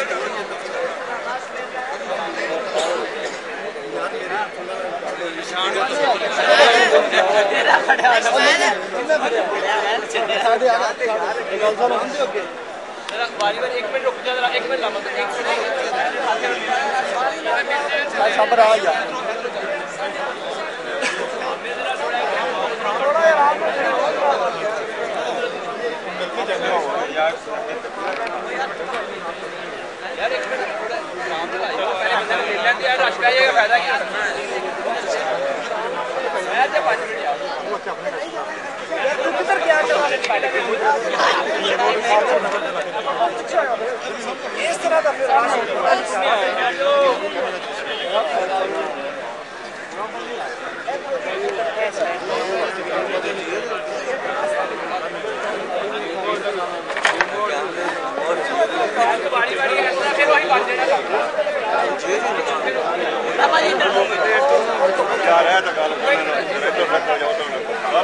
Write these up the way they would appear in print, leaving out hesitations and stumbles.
बारी बारी 1 मिनट रुक जा जरा 1 मिनट ला मतलब 1 मिनट सब रहा यार थोड़ा आराम से यार 1 मिनट थोड़ा आराम से ला पहले ले लेते यार रश का ये फायदा क्या मैं जब 5 मिनट यार किधर क्या चला इस तरह का फिर बारी बारी ऐसा फिर वही बात देना क्या रहा था गाल में तो रख जाओ तो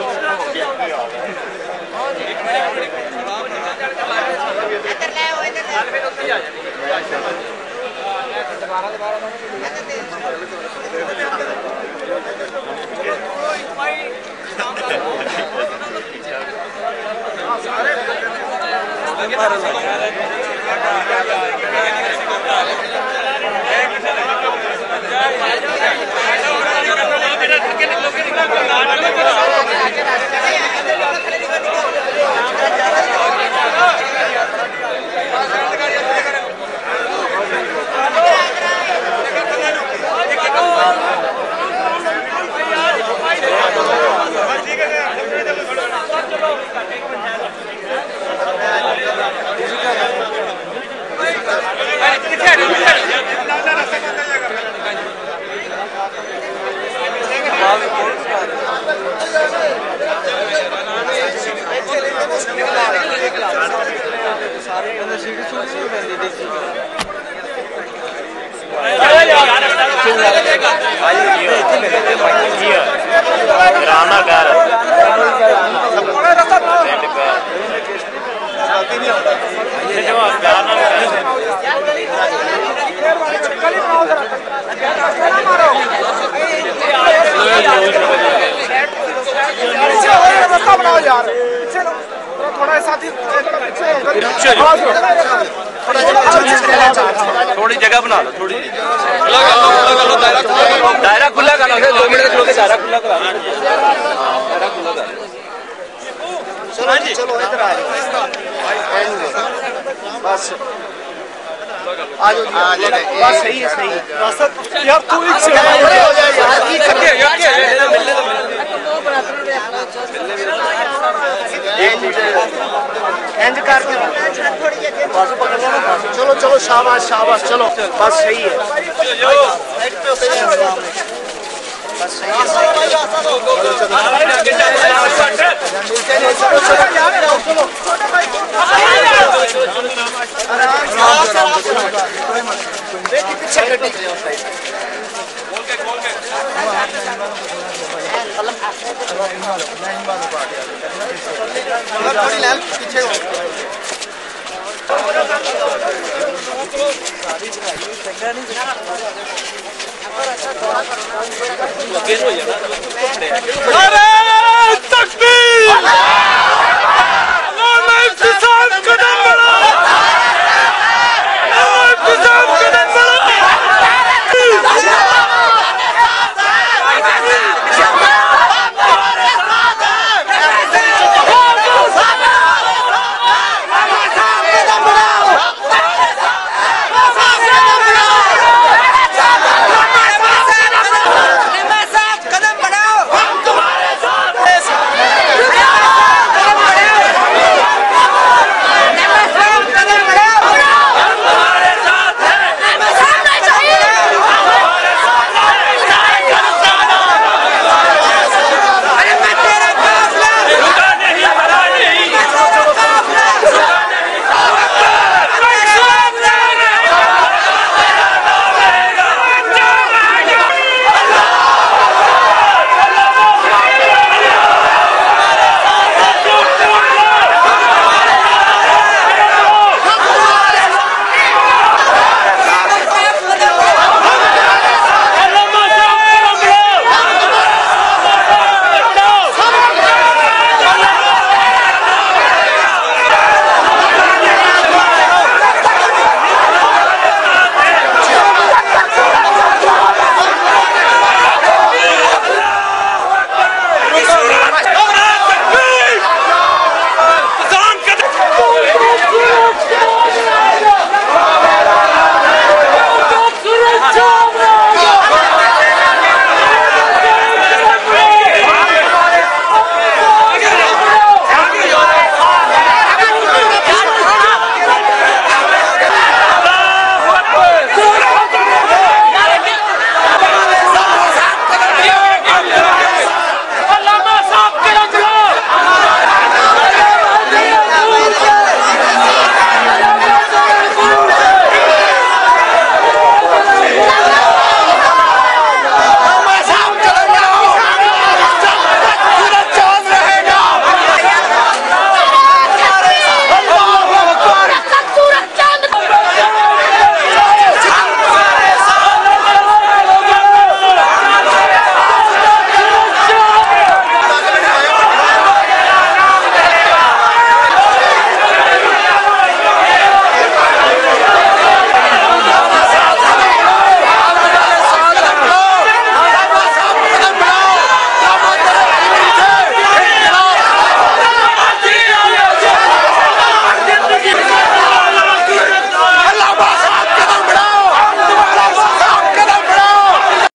थोड़ी जगह बना लो थोड़ी दायरा खुला कर लो 2 मिनट खलो के दायरा खुला करा दायरा खुला कर चलो जी चलो इधर आ जाओ बस आ जाओ बस सही है यार तू एक से यार मिलने दो एंड करके बस पकड़ लो ना चलो चलो शाबाश शाबाश चलो बस सही है बस सही है तकबीर